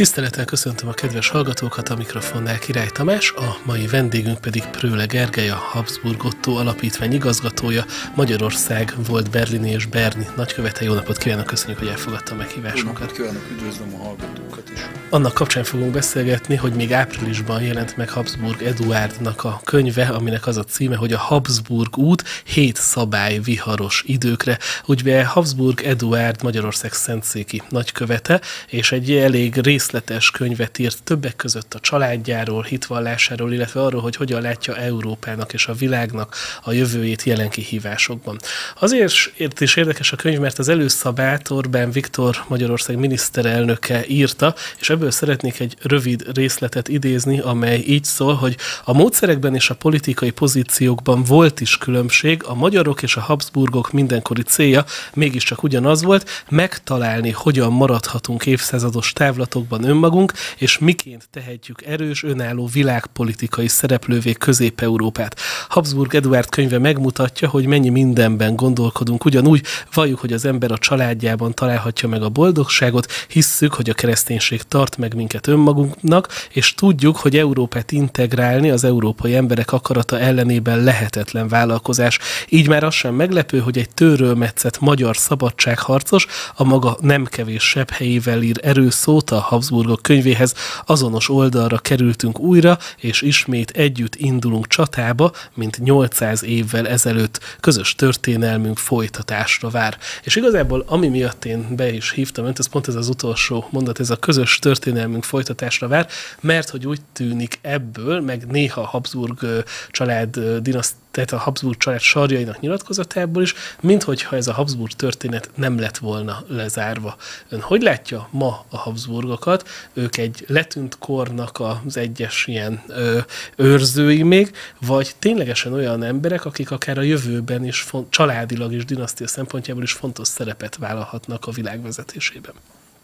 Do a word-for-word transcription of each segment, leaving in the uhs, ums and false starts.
Tisztelettel köszöntöm a kedves hallgatókat, a mikrofonnál Király Tamás, a mai vendégünk pedig Pröhle Gergely, a Habsburg Otto Alapítvány igazgatója, Magyarország volt berlini és berni nagykövete. Jó napot kívánok, köszönjük, hogy elfogadta a meghívásunkat. Jó napot kívánok, üdvözlöm a hallgatókat is. Annak kapcsán fogunk beszélgetni, hogy még áprilisban jelent meg Habsburg Eduárdnak a könyve, aminek az a címe, hogy a Habsburg út hét szabály viharos időkre. Ugye Habsburg Eduárd Magyarország szentszéki nagykövete, és egy elég részletes könyvet írt többek között a családjáról, hitvallásáról, illetve arról, hogy hogyan látja Európának és a világnak a jövőjét jelen kihívásokban. Azért is érdekes a könyv, mert az előszabályt Orbán Viktor Magyarország miniszterelnöke írta, és ebből szeretnék egy rövid részletet idézni, amely így szól, hogy a módszerekben és a politikai pozíciókban volt is különbség, a magyarok és a Habsburgok mindenkori célja mégiscsak ugyanaz volt, megtalálni, hogyan maradhatunk évszázados távlatokban önmagunk, és miként tehetjük erős, önálló világpolitikai szereplővé Közép-Európát. Habsburg Eduárd könyve megmutatja, hogy mennyi mindenben gondolkodunk ugyanúgy, valljuk, hogy az ember a családjában találhatja meg a boldogságot, hisszük, hogy a kereszténység tart meg minket önmagunknak, és tudjuk, hogy Európát integrálni az európai emberek akarata ellenében lehetetlen vállalkozás. Így már az sem meglepő, hogy egy tőről metszett magyar szabadságharcos a maga nem kevés sebb helyével ír erőszót a Habsburgok könyvéhez, azonos oldalra kerültünk újra, és ismét együtt indulunk csatába, mint nyolcszáz évvel ezelőtt. Közös történelmünk folytatásra vár. És igazából, ami miatt én be is hívtam önt, ez pont ez az utolsó mondat, ez a közös történelmünk folytatásra vár, mert hogy úgy tűnik ebből, meg néha a Habsburg család dinasztiájából, tehát a Habsburg család sarjainak nyilatkozatából is, minthogyha ez a Habsburg történet nem lett volna lezárva. Ön hogy látja ma a Habsburgokat? Ők egy letűnt kornak az egyes ilyen ö, őrzői még, vagy ténylegesen olyan emberek, akik akár a jövőben is font, családilag és dinasztia szempontjából is fontos szerepet vállalhatnak a világ vezetésében?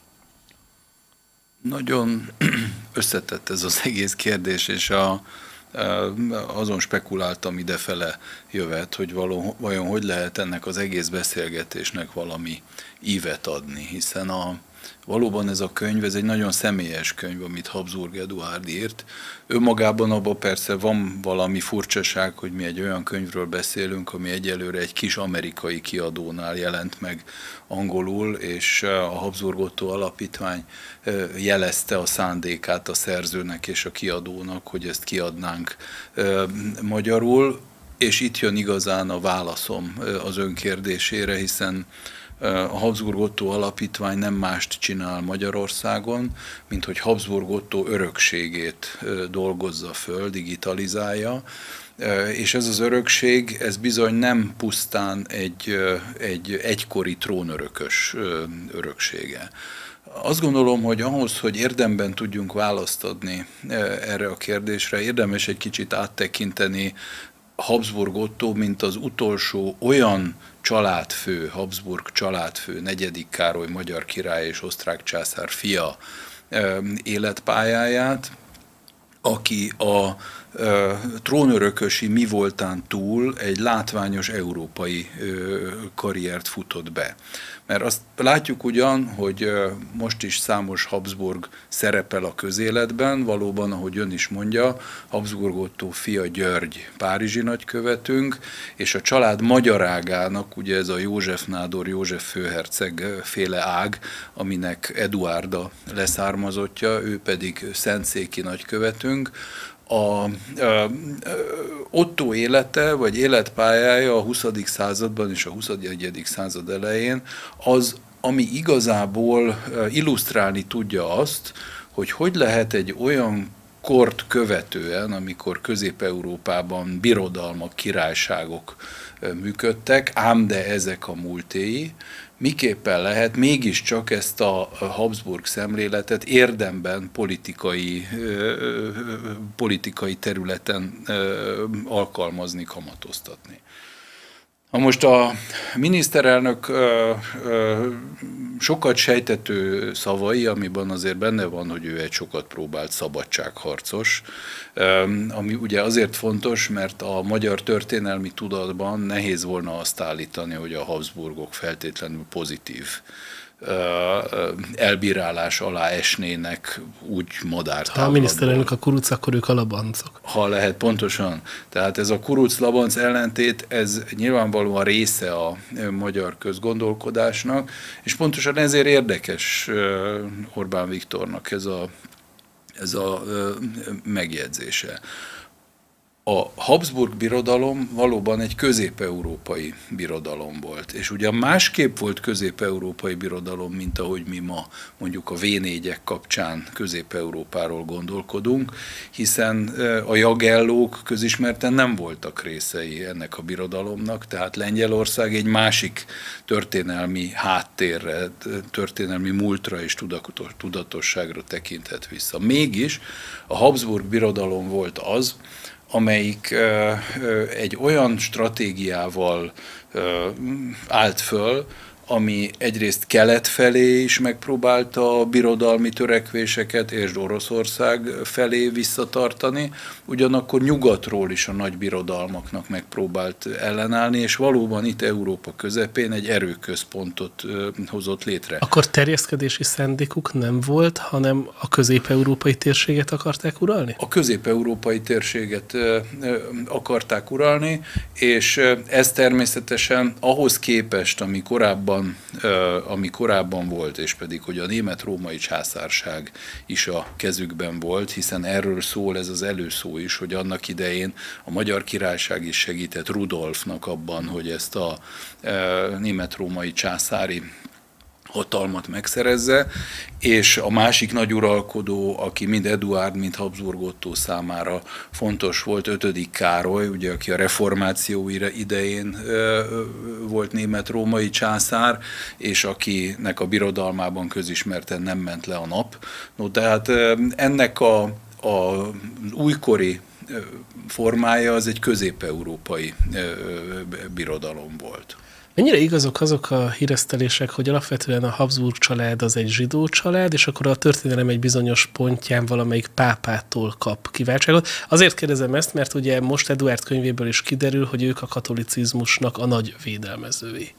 Nagyon összetett ez az egész kérdés, és a azon spekuláltam idefele jövet, hogy való, vajon hogy lehet ennek az egész beszélgetésnek valami ívet adni, hiszen a, valóban ez a könyv, ez egy nagyon személyes könyv, amit Habsburg Eduárd írt. Ő magában abban persze van valami furcsaság, hogy mi egy olyan könyvről beszélünk, ami egyelőre egy kis amerikai kiadónál jelent meg angolul, és a Habsburg Otto Alapítvány jelezte a szándékát a szerzőnek és a kiadónak, hogy ezt kiadnánk magyarul, és itt jön igazán a válaszom az ön kérdésére, hiszen a Habsburg Otto Alapítvány nem mást csinál Magyarországon, mint hogy Habsburg Otto örökségét dolgozza föl, digitalizálja, és ez az örökség, ez bizony nem pusztán egy, egy egykori trónörökös öröksége. Azt gondolom, hogy ahhoz, hogy érdemben tudjunk választ adni erre a kérdésre, érdemes egy kicsit áttekinteni Habsburg Otto, mint az utolsó olyan családfő, Habsburg családfő, negyedik Károly magyar király és osztrák császár fia életpályáját, aki a trónörökösi mi voltán túl egy látványos európai karriert futott be. Mert azt látjuk ugyan, hogy most is számos Habsburg szerepel a közéletben, valóban, ahogy ön is mondja, Habsburg Otto fia György párizsi nagykövetünk, és a család magyarágának, ugye ez a József nádor, József főherceg féle ág, aminek Eduárd a leszármazottja, ő pedig szentszéki nagykövetünk. A Otto élete, vagy életpályája a huszadik században és a huszonegyedik század elején az, ami igazából illusztrálni tudja azt, hogy hogy lehet egy olyan kort követően, amikor Közép-Európában birodalmak, királyságok működtek, ám de ezek a múltéi, miképpen lehet mégiscsak ezt a Habsburg szemléletet érdemben politikai, politikai területen alkalmazni, kamatoztatni. Na most a miniszterelnök ö, ö, sokat sejtető szavai, amiben azért benne van, hogy ő egy sokat próbált szabadságharcos, ö, ami ugye azért fontos, mert a magyar történelmi tudatban nehéz volna azt állítani, hogy a Habsburgok feltétlenül pozitív elbírálás alá esnének úgy madártávlatból. Ha a miniszterelnök a kuruc, akkor ők a labancok. Ha lehet, pontosan. Tehát ez a kuruc-labanc ellentét, ez nyilvánvalóan része a magyar közgondolkodásnak, és pontosan ezért érdekes Orbán Viktornak ez a, ez a megjegyzése. A Habsburg birodalom valóban egy közép-európai birodalom volt, és ugyan másképp volt közép-európai birodalom, mint ahogy mi ma mondjuk a vé négyek kapcsán Közép-Európáról gondolkodunk, hiszen a jagellók közismerten nem voltak részei ennek a birodalomnak, tehát Lengyelország egy másik történelmi háttérre, történelmi múltra és tudatosságra tekinthet vissza. Mégis a Habsburg birodalom volt az, amelyik egy olyan stratégiával állt föl, ami egyrészt kelet felé is megpróbálta a birodalmi törekvéseket, és Oroszország felé visszatartani, ugyanakkor nyugatról is a nagy birodalmaknak megpróbált ellenállni, és valóban itt Európa közepén egy erőközpontot hozott létre. Akkor terjeszkedési szándékuk nem volt, hanem a közép-európai térséget akarták uralni? A közép-európai térséget akarták uralni, és ez természetesen ahhoz képest, ami korábban ami korábban volt, és pedig, hogy a német-római császárság is a kezükben volt, hiszen erről szól ez az előszó is, hogy annak idején a Magyar Királyság is segített Rudolfnak abban, hogy ezt a német-római császári hatalmat megszerezze, és a másik nagy uralkodó, aki mind Eduárd, mind Habsburg Ottó számára fontos volt, ötödik Károly, ugye, aki a reformáció idején volt német-római császár, és akinek a birodalmában közismerten nem ment le a nap. No, tehát ennek a, a újkori formája az egy közép-európai birodalom volt. Mennyire igazok azok a híresztelések, hogy alapvetően a Habsburg család az egy zsidó család, és akkor a történelem egy bizonyos pontján valamelyik pápától kap kiváltságot? Azért kérdezem ezt, mert ugye most Eduárd könyvéből is kiderül, hogy ők a katolicizmusnak a nagy védelmezői.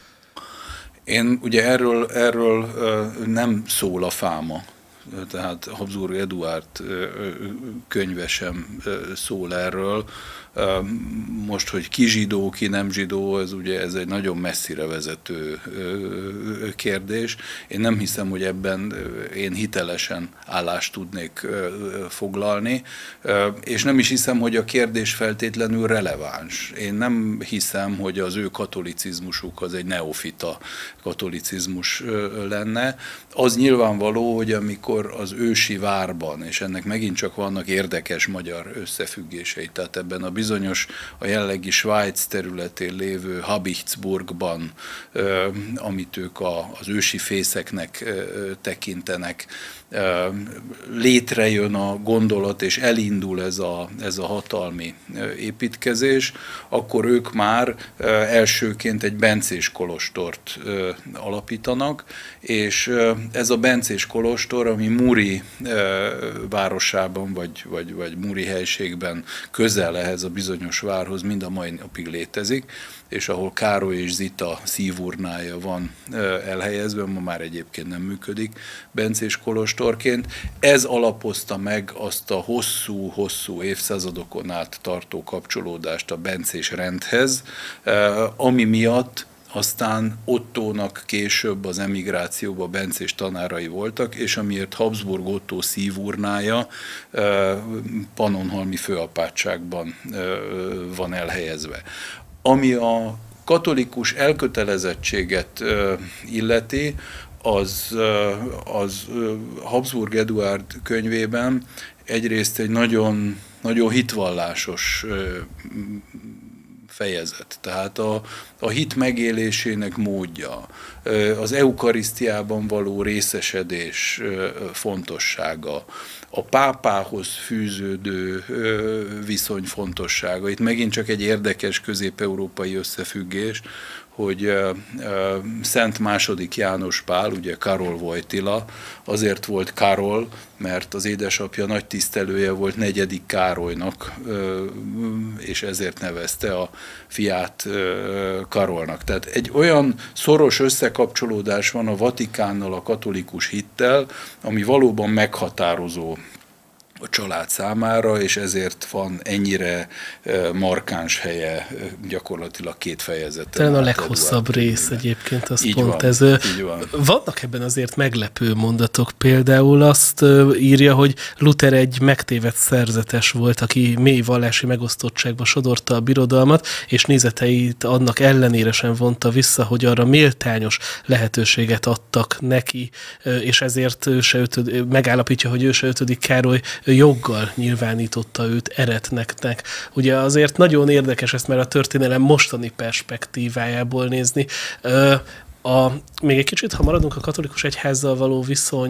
Én ugye erről, erről nem szól a fáma. Tehát Habsburg Eduárd könyve sem szól erről. Most, hogy ki zsidó, ki nem zsidó, ez ugye ez egy nagyon messzire vezető kérdés. Én nem hiszem, hogy ebben én hitelesen állást tudnék foglalni, és nem is hiszem, hogy a kérdés feltétlenül releváns. Én nem hiszem, hogy az ő katolicizmusuk az egy neofita katolicizmus lenne. Az nyilvánvaló, hogy amikor az ősi várban, és ennek megint csak vannak érdekes magyar összefüggései, tehát ebben a bizonyos, a jelenlegi Svájc területén lévő Habichtsburgban, amit ők az ősi fészeknek tekintenek, létrejön a gondolat, és elindul ez a, ez a hatalmi építkezés, akkor ők már elsőként egy bencés kolostort alapítanak, és ez a bencés kolostor, ami Muri városában, vagy, vagy, vagy Muri helységben közel ehhez a bizonyos várhoz, mind a mai napig létezik, és ahol Károly és Zita szívurnája van elhelyezve, ma már egyébként nem működik bencés kolostorként. Ez alapozta meg azt a hosszú-hosszú évszázadokon át tartó kapcsolódást a bencés rendhez, ami miatt aztán Ottónak később az emigrációban bencés tanárai voltak, és amiért Habsburg Ottó szívurnája Pannonhalmi főapátságban van elhelyezve. Ami a katolikus elkötelezettséget illeti, az, az Habsburg Eduárd könyvében egyrészt egy nagyon, nagyon hitvallásos fejezet. Tehát a, a hit megélésének módja, az eukarisztiában való részesedés fontossága, a pápához fűződő viszony fontossága. Itt megint csak egy érdekes közép-európai összefüggés, hogy Szent második János Pál, ugye Karol Wojtyla, azért volt Karol, mert az édesapja nagy tisztelője volt negyedik Károlynak, és ezért nevezte a fiát Karolnak. Tehát egy olyan szoros összekapcsolódás van a Vatikánnal, a katolikus hittel, ami valóban meghatározó a család számára, és ezért van ennyire markáns helye, gyakorlatilag két fejezeten. Talán a leghosszabb rész egyébként, az így pont van, ez. Így van. Vannak ebben azért meglepő mondatok. Például azt írja, hogy Luther egy megtévedt szerzetes volt, aki mély vallási megosztottságba sodorta a birodalmat, és nézeteit annak ellenére sem vonta vissza, hogy arra méltányos lehetőséget adtak neki, és ezért ő se ötöd, megállapítja, hogy ő se ötödik Károly joggal nyilvánította őt eretneknek. Ugye azért nagyon érdekes ezt már a történelem mostani perspektívájából nézni. A, még egy kicsit, ha maradunk a katolikus egyházzal való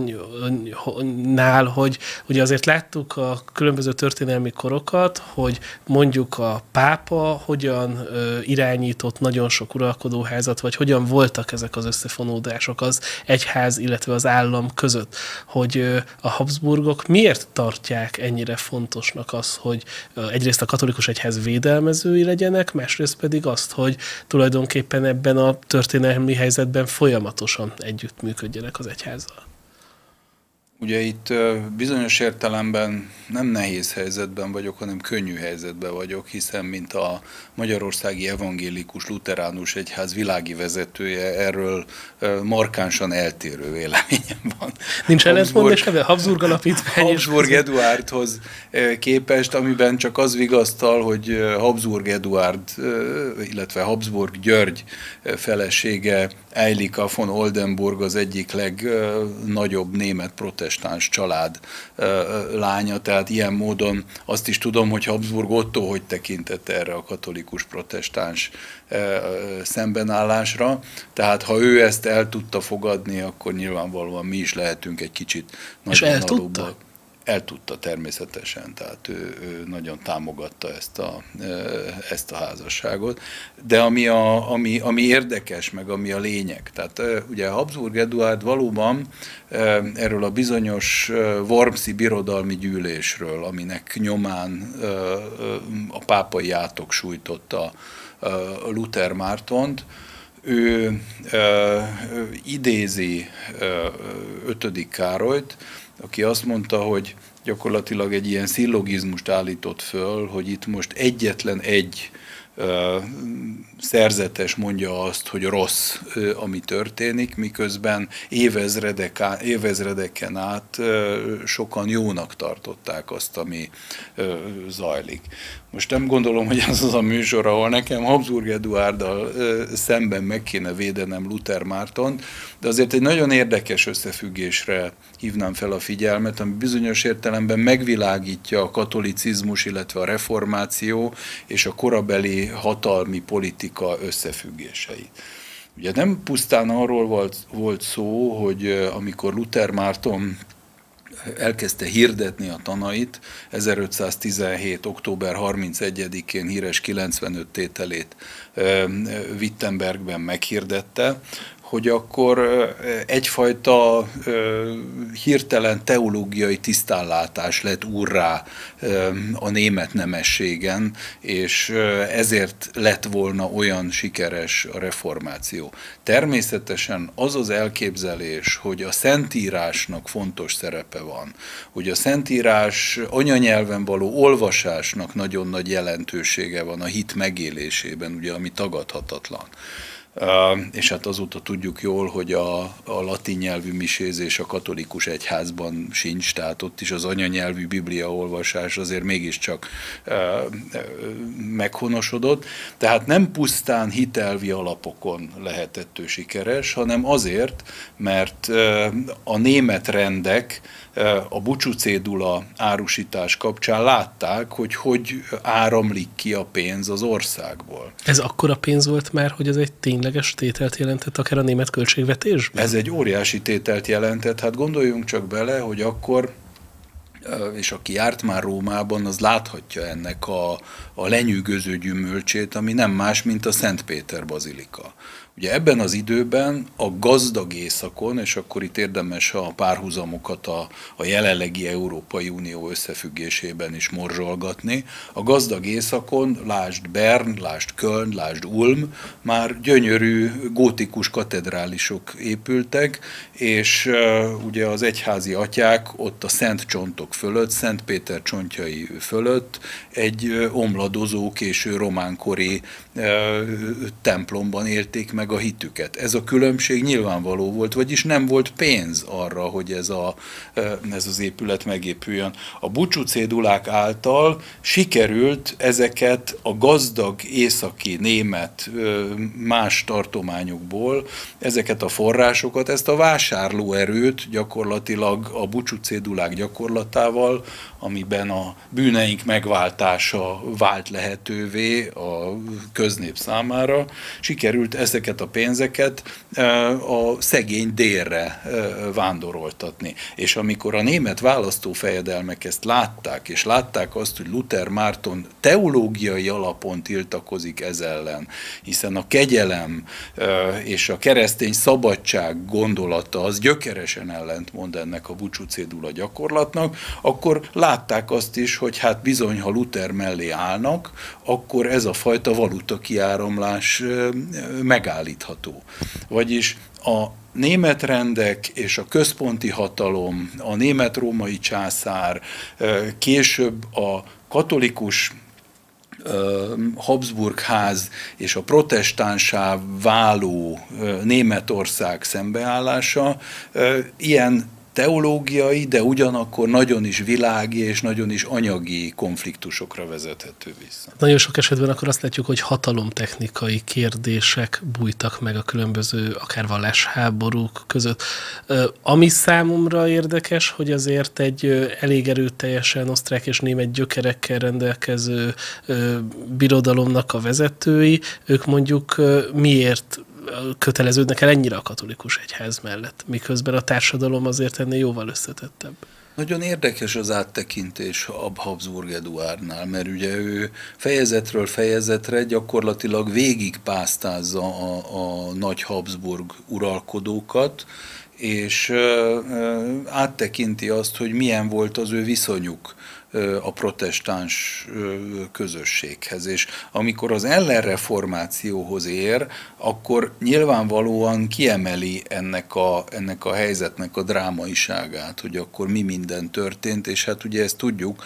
viszonynál, hogy ugye azért láttuk a különböző történelmi korokat, hogy mondjuk a pápa hogyan ö, irányított nagyon sok uralkodóházat, vagy hogyan voltak ezek az összefonódások az egyház, illetve az állam között, hogy ö, a Habsburgok miért tartják ennyire fontosnak az, hogy ö, egyrészt a katolikus egyház védelmezői legyenek, másrészt pedig azt, hogy tulajdonképpen ebben a történelmi helyzetben folyamatosan együttműködjenek az egyházzal. Ugye itt bizonyos értelemben nem nehéz helyzetben vagyok, hanem könnyű helyzetben vagyok, hiszen mint a Magyarországi Evangélikus Lutheránus Egyház világi vezetője, erről markánsan eltérő véleményem van. Nincs ellentmondás ebben? Habsburg alapítvány. Habsburg Eduárdhoz képest, amiben csak az vigasztal, hogy Habsburg Eduárd, illetve Habsburg György felesége, Eilika von Oldenburg az egyik legnagyobb német protestáns család lánya, tehát ilyen módon azt is tudom, hogy Habsburg Otto hogy tekintett erre a katolikus protestáns szembenállásra, tehát ha ő ezt el tudta fogadni, akkor nyilvánvalóan mi is lehetünk egy kicsit nagyon alulba. El tudta természetesen, tehát ő, ő nagyon támogatta ezt a, ezt a házasságot. De ami, a, ami, ami érdekes, meg ami a lényeg, tehát ugye Habsburg Eduárd valóban erről a bizonyos wormsi birodalmi gyűlésről, aminek nyomán a pápai átok sújtotta Luther Mártont, ő idézi ötödik Károlyt, aki azt mondta, hogy gyakorlatilag egy ilyen szillogizmust állított föl, hogy itt most egyetlen egy ö, szerzetes mondja azt, hogy rossz, ö, ami történik, miközben évezredek, évezredeken át ö, sokan jónak tartották azt, ami ö, zajlik. Most nem gondolom, hogy ez az a műsor, ahol nekem Habsburg Eduárddal szemben meg kéne védenem Luther Mártont, de azért egy nagyon érdekes összefüggésre hívnám fel a figyelmet, ami bizonyos értelemben megvilágítja a katolicizmus, illetve a reformáció és a korabeli hatalmi politika összefüggéseit. Ugye nem pusztán arról volt, volt szó, hogy amikor Luther Márton elkezdte hirdetni a tanait, ezerötszáztizenhét. október harmincegyedikén híres kilencvenöt tételét Wittenbergben meghirdette, hogy akkor egyfajta hirtelen teológiai tisztánlátás lett úrrá a német nemességen, és ezért lett volna olyan sikeres a reformáció. Természetesen az az elképzelés, hogy a Szentírásnak fontos szerepe van, hogy a Szentírás anyanyelven való olvasásnak nagyon nagy jelentősége van a hit megélésében, ugye, ami tagadhatatlan. Uh, és hát azóta tudjuk jól, hogy a, a latin nyelvű misézés a katolikus egyházban sincs, tehát ott is az anyanyelvű bibliaolvasás azért mégiscsak uh, uh, meghonosodott. Tehát nem pusztán hitelvi alapokon lehetett ő sikeres, hanem azért, mert uh, a német rendek a búcsúcédula árusítás kapcsán látták, hogy hogy áramlik ki a pénz az országból. Ez akkora pénz volt már, hogy ez egy tényleges tételt jelentett akár a német költségvetésben? Ez egy óriási tételt jelentett. Hát gondoljunk csak bele, hogy akkor és aki járt már Rómában, az láthatja ennek a, a lenyűgöző gyümölcsét, ami nem más, mint a Szent Péter bazilika. Ugye ebben az időben a gazdag északon, és akkor itt érdemes a párhuzamokat a, a jelenlegi Európai Unió összefüggésében is morzsolgatni, a gazdag északon, lásd Bern, lásd Köln, lásd Ulm, már gyönyörű gótikus katedrálisok épültek, és uh, ugye az egyházi atyák ott a Szent Csontok fölött, Szent Péter csontjai fölött egy uh, omladozó, késő románkori uh, templomban élték meg a hitüket. Ez a különbség nyilvánvaló volt, vagyis nem volt pénz arra, hogy ez, a, ez az épület megépüljön. A búcsú cédulák által sikerült ezeket a gazdag északi német más tartományokból, ezeket a forrásokat, ezt a vásárlóerőt gyakorlatilag a búcsú cédulák gyakorlatával, amiben a bűneink megváltása vált lehetővé a köznép számára, sikerült ezeket a pénzeket a szegény délre vándoroltatni. És amikor a német választófejedelmek ezt látták, és látták azt, hogy Luther Márton teológiai alapon tiltakozik ez ellen, hiszen a kegyelem és a keresztény szabadság gondolata az gyökeresen ellentmond ennek a búcsú cédula gyakorlatnak, akkor látták azt is, hogy hát bizony, ha Luther mellé állnak, akkor ez a fajta valuta kiáramlás megállítható. Vagyis a német rendek és a központi hatalom, a német-római császár, később a katolikus Habsburg ház és a protestánsá váló Németország szembeállása ilyen teológiai, de ugyanakkor nagyon is világi és nagyon is anyagi konfliktusokra vezethető vissza. Nagyon sok esetben akkor azt látjuk, hogy hatalomtechnikai kérdések bújtak meg a különböző akár vallásháborúk között. Ami számomra érdekes, hogy azért egy elég erőteljesen osztrák és német gyökerekkel rendelkező birodalomnak a vezetői, ők mondjuk miért köteleződnek el ennyire a katolikus egyház mellett, miközben a társadalom azért ennél jóval összetettebb. Nagyon érdekes az áttekintés a Habsburg Eduárdnál, mert ugye ő fejezetről fejezetre gyakorlatilag végigpásztázza a, a nagy Habsburg uralkodókat, és áttekinti azt, hogy milyen volt az ő viszonyuk a protestáns közösséghez. És amikor az ellenreformációhoz ér, akkor nyilvánvalóan kiemeli ennek a, ennek a helyzetnek a drámaiságát, hogy akkor mi minden történt, és hát ugye ezt tudjuk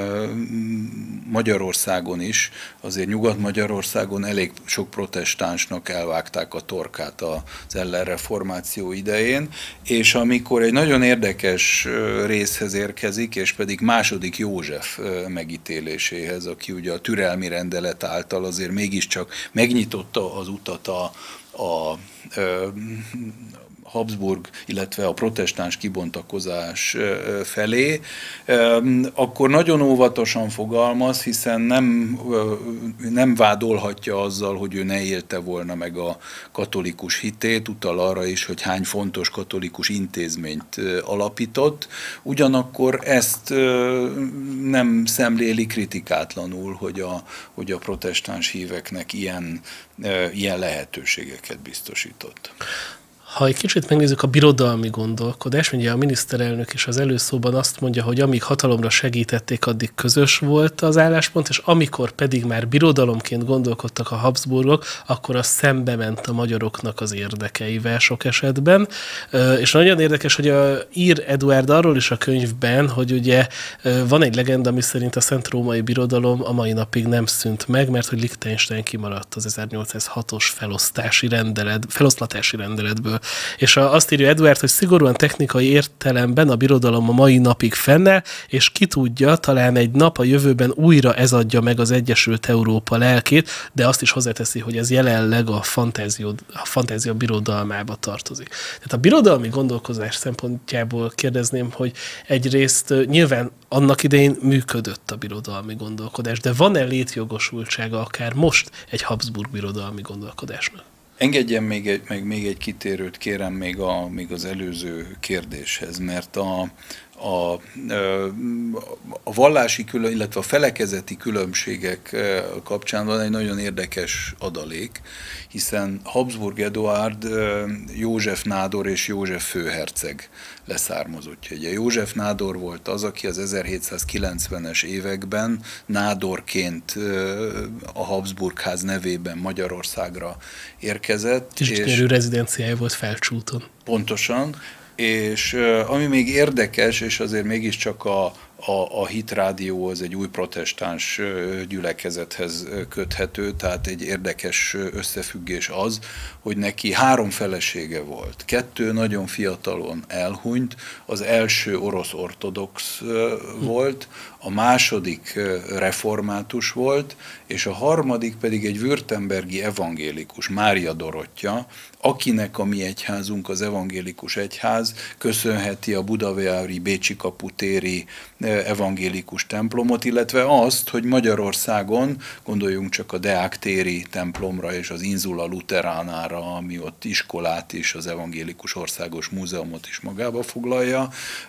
Magyarországon is, azért Nyugat-Magyarországon elég sok protestánsnak elvágták a torkát az ellenreformáció idején, és amikor egy nagyon érdekes részhez érkezik, és pedig második József megítéléséhez, aki ugye a türelmi rendelet által azért mégiscsak megnyitotta az utat a, a, a Habsburg, illetve a protestáns kibontakozás felé, akkor nagyon óvatosan fogalmaz, hiszen nem, nem vádolhatja azzal, hogy ő ne élte volna meg a katolikus hitét, utal arra is, hogy hány fontos katolikus intézményt alapított, ugyanakkor ezt nem szemléli kritikátlanul, hogy a, hogy a protestáns híveknek ilyen, ilyen lehetőségeket biztosított. Ha egy kicsit megnézzük a birodalmi gondolkodást, ugye a miniszterelnök is az előszóban azt mondja, hogy amíg hatalomra segítették, addig közös volt az álláspont, és amikor pedig már birodalomként gondolkodtak a Habsburgok, akkor az szembe ment a magyaroknak az érdekeivel sok esetben. És nagyon érdekes, hogy a, ír Eduárd arról is a könyvben, hogy ugye van egy legenda, ami szerint a Szent Római Birodalom a mai napig nem szűnt meg, mert hogy Liechtenstein kimaradt az ezernyolcszázhatos felosztási rendelet, feloszlatási rendeletből. És azt írja Eduárd, hogy szigorúan technikai értelemben a birodalom a mai napig fennáll, és ki tudja, talán egy nap a jövőben újra ez adja meg az Egyesült Európa lelkét, de azt is hozzáteszi, hogy ez jelenleg a fantázia, a fantázia birodalmába tartozik. Tehát a birodalmi gondolkozás szempontjából kérdezném, hogy egyrészt nyilván annak idején működött a birodalmi gondolkodás, de van-e létjogosultsága akár most egy Habsburg birodalmi gondolkodásnak? Engedjen még egy, meg még egy kitérőt, kérem még, a, még az előző kérdéshez, mert a, a, a vallási, külön, illetve a felekezeti különbségek kapcsán van egy nagyon érdekes adalék, hiszen Habsburg Eduárd József nádor és József főherceg leszármazottja. Ugye József nádor volt az, aki az ezerhétszázkilencvenes években nádorként a Habsburg-ház nevében Magyarországra érkezett. És gyönyörű rezidenciája volt Felcsúton. Pontosan. És ami még érdekes, és azért mégiscsak a, a, a Hit Rádió az egy új protestáns gyülekezethez köthető, tehát egy érdekes összefüggés az, hogy neki három felesége volt. Kettő nagyon fiatalon elhunyt, az első orosz ortodox volt, a második református volt, és a harmadik pedig egy württembergi evangélikus, Mária Dorottya, akinek a mi egyházunk, az evangélikus egyház köszönheti a budavári Bécsi kaputéri evangélikus templomot, illetve azt, hogy Magyarországon, gondoljunk csak a Deák téri templomra és az Insula Luteránára, ami ott iskolát is, az Evangélikus Országos Múzeumot is magába foglalja,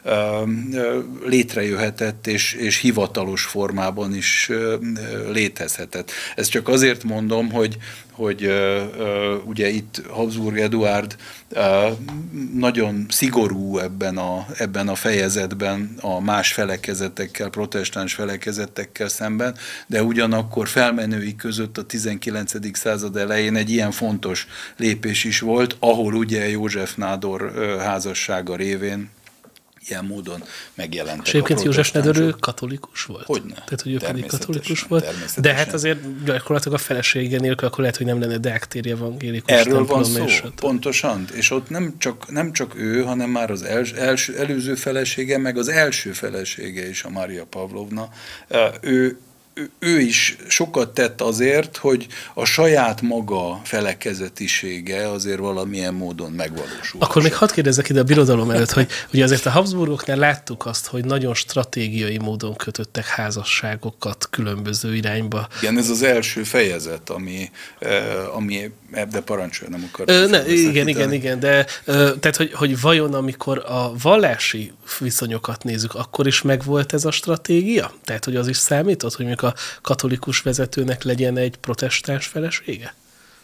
létrejöhetett és, és hivatalos formában is létezhetett. Ezt csak azért mondom, hogy, hogy uh, uh, ugye itt Habsburg Eduárd uh, nagyon szigorú ebben a, ebben a fejezetben a más felekezetekkel, protestáns felekezetekkel szemben, de ugyanakkor felmenői között a tizenkilencedik század elején egy ilyen fontos lépés is volt, ahol ugye József nádor uh, házassága révén ilyen módon megjelentek. És egyébként József nádor ő katolikus volt? Hogyne. Tehát, hogy ő pedig katolikus volt. De hát azért gyakorlatilag a felesége nélkül akkor lehet, hogy nem lenne Deák téri evangélikus Erről van szó, és pontosan. És ott nem csak, nem csak ő, hanem már az els, első, előző felesége, meg az első felesége is, a Mária Pavlovna. Ő ő is sokat tett azért, hogy a saját maga felekezetisége azért valamilyen módon megvalósul. Akkor még hadd kérdezzek ide a birodalom előtt, hogy ugye azért a Habsburgoknál láttuk azt, hogy nagyon stratégiai módon kötöttek házasságokat különböző irányba. Igen, ez az első fejezet, ami, ami de parancsolja, nem akar. Ö, ne, igen, igen, igen, de ö, tehát, hogy, hogy vajon amikor a vallási viszonyokat nézzük, akkor is megvolt ez a stratégia? Tehát, hogy az is számított, hogy a katolikus vezetőnek legyen egy protestáns felesége?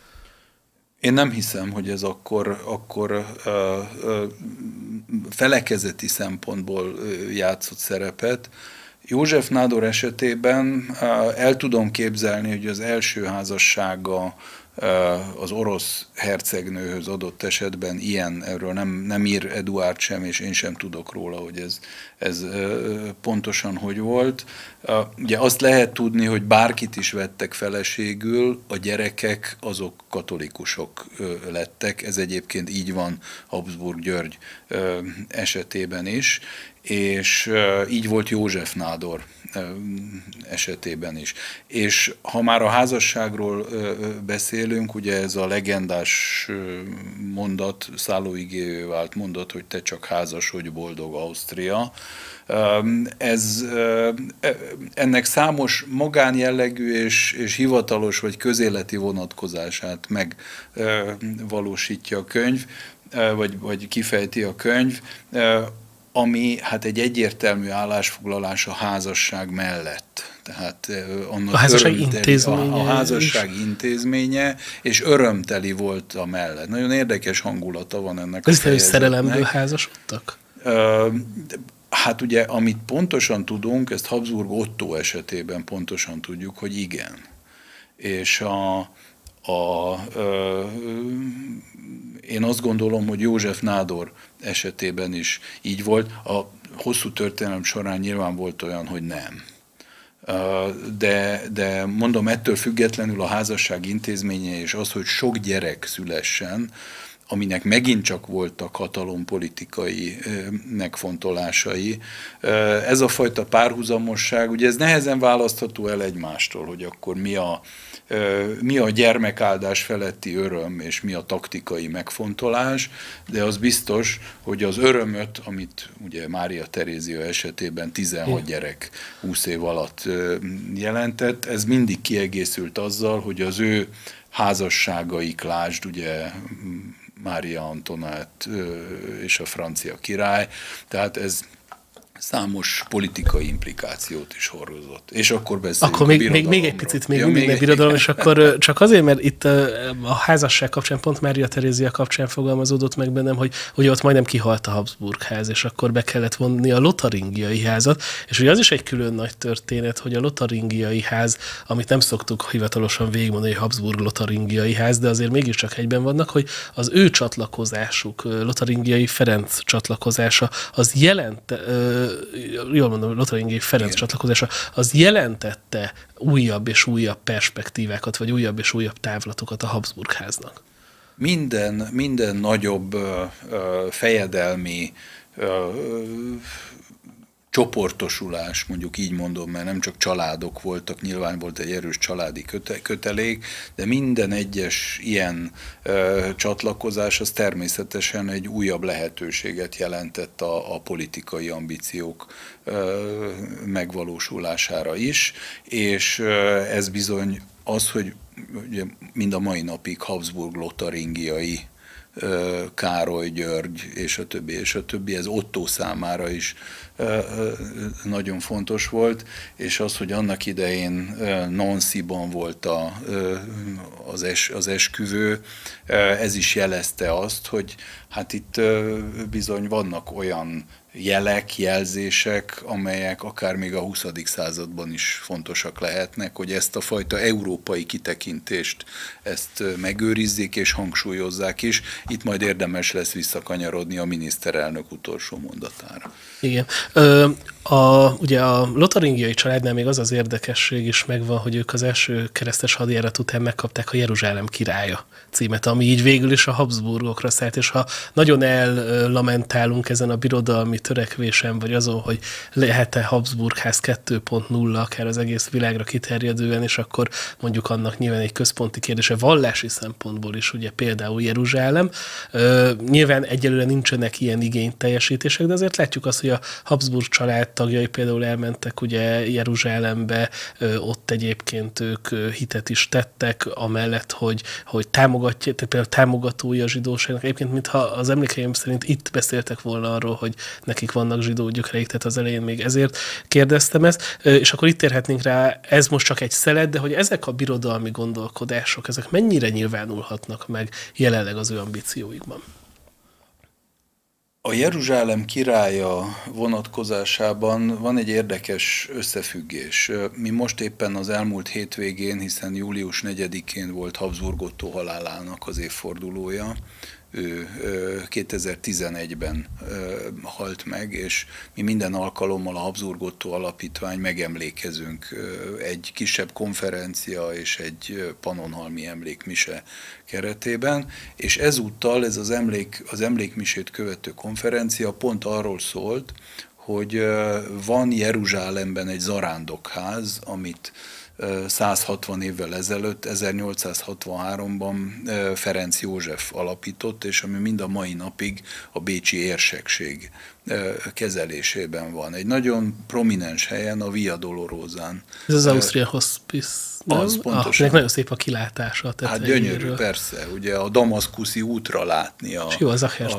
Én nem hiszem, hogy ez akkor, akkor ö, ö, felekezeti szempontból játszott szerepet. József nádor esetében ö, el tudom képzelni, hogy az első házassága az orosz hercegnőhöz adott esetben ilyen, erről nem, nem ír Eduárd sem, és én sem tudok róla, hogy ez, ez pontosan hogy volt. Ugye azt lehet tudni, hogy bárkit is vettek feleségül, a gyerekek azok katolikusok lettek, ez egyébként így van Habsburg György esetében is, és így volt József nádor esetében is. És ha már a házasságról beszélünk, ugye ez a legendás mondat, szállóigévé vált mondat, hogy te csak házasodj, boldog Ausztria. Ez, ennek számos magánjellegű és, és hivatalos vagy közéleti vonatkozását megvalósítja a könyv, vagy, vagy kifejti a könyv, ami hát egy egyértelmű állásfoglalás a házasság mellett. Tehát annak a házasság intézménye. A, a házasság is. intézménye, és örömteli volt a mellett. Nagyon érdekes hangulata van ennek ez a fejezetnek. Ez szerelemből házasodtak? Hát ugye, amit pontosan tudunk, ezt Habsburg Ottó esetében pontosan tudjuk, hogy igen. És a, a, ö, én azt gondolom, hogy József nádor esetében is így volt. A hosszú történelem során nyilván volt olyan, hogy nem. De, de mondom, ettől függetlenül a házasság intézménye és az, hogy sok gyerek szülessen, aminek megint csak voltak hatalompolitikai megfontolásai. Ez a fajta párhuzamosság, ugye ez nehezen választható el egymástól, hogy akkor mi a, mi a gyermekáldás feletti öröm, és mi a taktikai megfontolás, de az biztos, hogy az örömöt, amit ugye Mária Terézia esetében tizenhat gyerek húsz év alatt jelentett, ez mindig kiegészült azzal, hogy az ő házasságaik, lásd, ugye Mária Antoinette és a francia király, tehát ez számos politikai implikációt is hordozott. És akkor beszéljünk Akkor még, még, még egy picit, még ja, mindig egy birodalom, és akkor csak azért, mert itt a házasság kapcsán, pont Mária Terézia kapcsán fogalmazódott meg bennem, hogy ugye ott majdnem kihalt a Habsburg ház, és akkor be kellett vonni a lotaringiai házat, és ugye az is egy külön nagy történet, hogy a lotaringiai ház, amit nem szoktuk hivatalosan végigmondani, hogy Habsburg lotaringiai ház, de azért mégiscsak egyben vannak, hogy az ő csatlakozásuk, lotaringiai Ferenc csatlakozása, az jelent, jól mondom, lotaringiai Ferenc Igen. csatlakozása, az jelentette újabb és újabb perspektívákat, vagy újabb és újabb távlatokat a Habsburg háznak. Minden, minden nagyobb ö, ö, fejedelmi ö, ö, csoportosulás, mondjuk így mondom, mert nem csak családok voltak, nyilván volt egy erős családi köte, kötelék, de minden egyes ilyen ö, csatlakozás az természetesen egy újabb lehetőséget jelentett a, a politikai ambíciók ö, megvalósulására is, és ö, ez bizony az, hogy ugye mind a mai napig Habsburg lotaringiai Károly, György, és a többi, és a többi, ez Ottó számára is nagyon fontos volt, és az, hogy annak idején Nancy-ban volt a, az, es, az esküvő, ez is jelezte azt, hogy hát itt bizony vannak olyan jelek, jelzések, amelyek akár még a huszadik században is fontosak lehetnek, hogy ezt a fajta európai kitekintést ezt megőrizzék és hangsúlyozzák is. Itt majd érdemes lesz visszakanyarodni a miniszterelnök utolsó mondatára. Igen. Ö, a, ugye a lotaringiai családnál még az az érdekesség is megvan, hogy ők az első keresztes hadjárat után megkapták a Jeruzsálem királya címet, ami így végül is a Habsburgokra szállt, és ha nagyon ellamentálunk ezen a birodalmi törekvésen, vagy azon, hogy lehet-e Habsburgház kettő pont nulla, akár az egész világra kiterjedően, és akkor mondjuk annak nyilván egy központi kérdése vallási szempontból is, ugye például Jeruzsálem. Ö, nyilván egyelőre nincsenek ilyen igényteljesítések, de azért látjuk azt, hogy a Habsburg család tagjai például elmentek ugye Jeruzsálembe, ö, ott egyébként ők hitet is tettek, amellett, hogy, hogy támogatja, tehát például támogatói a zsidóságnak. Egyébként, mintha az emlékeim szerint itt beszéltek volna arról, hogy nekik vannak zsidó gyökereik, tehát az elején még ezért kérdeztem ezt, és akkor itt érhetnénk rá, ez most csak egy szelet, de hogy ezek a birodalmi gondolkodások, ezek mennyire nyilvánulhatnak meg jelenleg az ő ambícióikban? A Jeruzsálem királya vonatkozásában van egy érdekes összefüggés. Mi most éppen az elmúlt hétvégén, hiszen július negyedikén volt Habsburg Ottó halálának az évfordulója, ő kétezer-tizenegyben halt meg, és mi minden alkalommal a Habsburg Ottó Alapítvány megemlékezünk egy kisebb konferencia és egy pannonhalmi emlékmise keretében, és ezúttal ez az, emlék, az emlékmisét követő konferencia pont arról szólt, hogy van Jeruzsálemben egy zarándokház, amit száz hatvan évvel ezelőtt, ezernyolcszázhatvanháromban Ferenc József alapított, és ami mind a mai napig a bécsi érsekség kezelésében van. Egy nagyon prominens helyen, a Via Dolorosán. Ez az Ausztria Hospice. Az pontosan. Ah, nagyon szép a kilátása. Hát gyönyörű, persze. Ugye a damaszkuszi útra látni a, jó, az a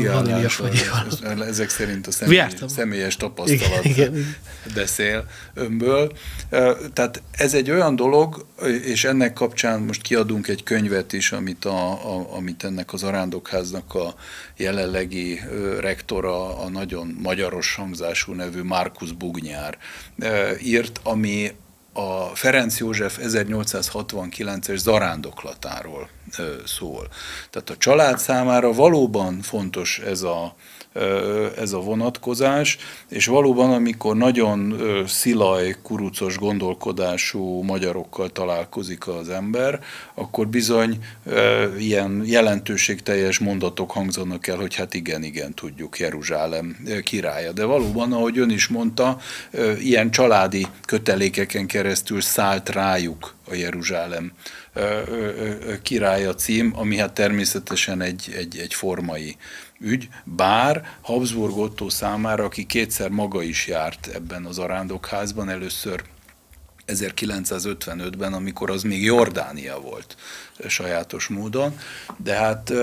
ezek szerint a személy, személyes tapasztalat igen, igen. beszél önből. Tehát ez egy olyan dolog, és ennek kapcsán most kiadunk egy könyvet is, amit, a, a, amit ennek az zarándokháznak a jelenlegi rektora, a nagyon magyaros hangzású nevű Márkusz Bugnyár írt, ami a Ferenc József ezernyolcszázhatvankilences zarándoklatáról szól. Tehát a család számára valóban fontos ez a, ez a vonatkozás, és valóban, amikor nagyon szilaj, kurucos gondolkodású magyarokkal találkozik az ember, akkor bizony ilyen jelentőségteljes mondatok hangzanak el, hogy hát igen, igen, tudjuk, Jeruzsálem királya. De valóban, ahogy ön is mondta, ilyen családi kötelékeken keresztül szállt rájuk a Jeruzsálem királya cím, ami hát természetesen egy, egy, egy formai ügy, bár Habsburg Ottó számára, aki kétszer maga is járt ebben az zarándokházban, először ezerkilencszázötvenötben, amikor az még Jordánia volt sajátos módon, de hát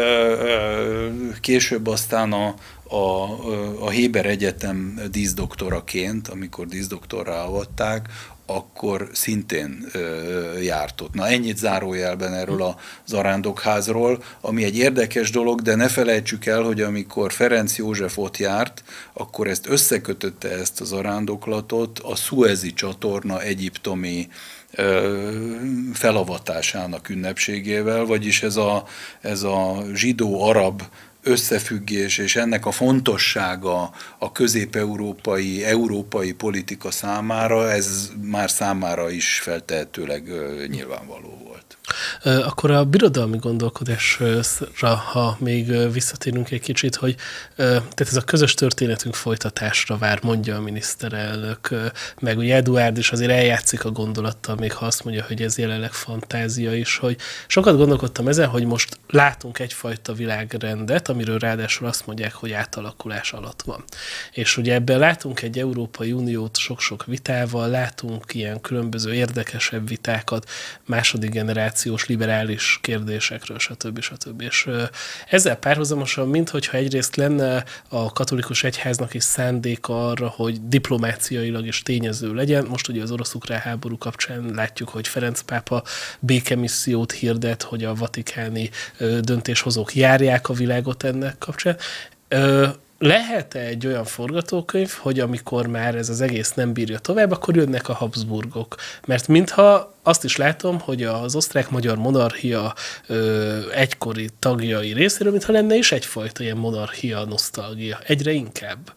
később aztán a, a, a Héber Egyetem díszdoktoraként, amikor díszdoktorrá avatták, akkor szintén ö, járt ott. Na ennyit zárójelben erről a zarándokházról, ami egy érdekes dolog, de ne felejtsük el, hogy amikor Ferenc József ott járt, akkor ezt összekötötte ezt a zarándoklatot a Szuezi csatorna egyiptomi ö, felavatásának ünnepségével, vagyis ez a, ez a zsidó-arab összefüggés és ennek a fontossága a közép-európai, európai politika számára, ez már számára is feltehetőleg nyilvánvaló volt. Akkor a birodalmi gondolkodásra, ha még visszatérünk egy kicsit, hogy tehát ez a közös történetünk folytatásra vár, mondja a miniszterelnök, meg ugye Eduárd is azért eljátszik a gondolattal, még ha azt mondja, hogy ez jelenleg fantázia is, hogy sokat gondolkodtam ezen, hogy most látunk egyfajta világrendet, amiről ráadásul azt mondják, hogy átalakulás alatt van. És ugye ebben látunk egy Európai Uniót sok-sok vitával, látunk ilyen különböző érdekesebb vitákat, második generációs liberális kérdésekről, stb. stb. És ezzel párhuzamosan, minthogyha egyrészt lenne a katolikus egyháznak is szándéka arra, hogy diplomáciailag is tényező legyen. Most ugye az orosz-ukrán háború kapcsán látjuk, hogy Ferenc pápa békemissziót hirdet, hogy a vatikáni döntéshozók járják a világot ennek kapcsán. Lehet-e egy olyan forgatókönyv, hogy amikor már ez az egész nem bírja tovább, akkor jönnek a Habsburgok? Mert mintha azt is látom, hogy az osztrák-magyar monarchia ö, egykori tagjai részéről, mintha lenne is egyfajta ilyen monarchia nosztalgia. Egyre inkább.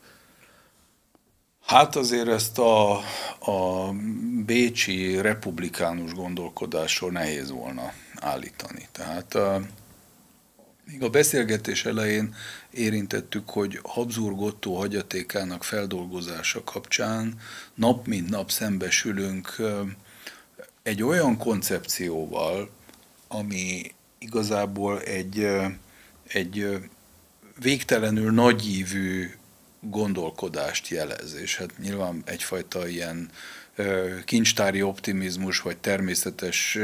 Hát azért ezt a, a bécsi republikánus gondolkodásról nehéz volna állítani. Tehát még a beszélgetés elején érintettük, hogy Habsburg Ottó hagyatékának feldolgozása kapcsán nap mint nap szembesülünk egy olyan koncepcióval, ami igazából egy, egy végtelenül nagyívű gondolkodást jelez, és hát nyilván egyfajta ilyen kincstári optimizmus, vagy természetes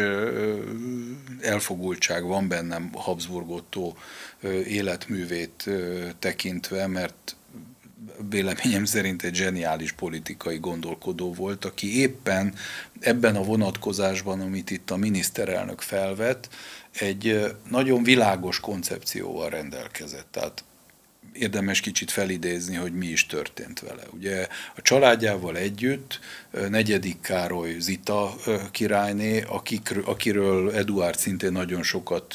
elfogultság van bennem Habsburg Ottó életművét tekintve, mert véleményem szerint egy zseniális politikai gondolkodó volt, aki éppen ebben a vonatkozásban, amit itt a miniszterelnök felvet, egy nagyon világos koncepcióval rendelkezett. Tehát érdemes kicsit felidézni, hogy mi is történt vele. Ugye a családjával együtt negyedik Károly Zita királyné, akikről, akiről Eduárd szintén nagyon sokat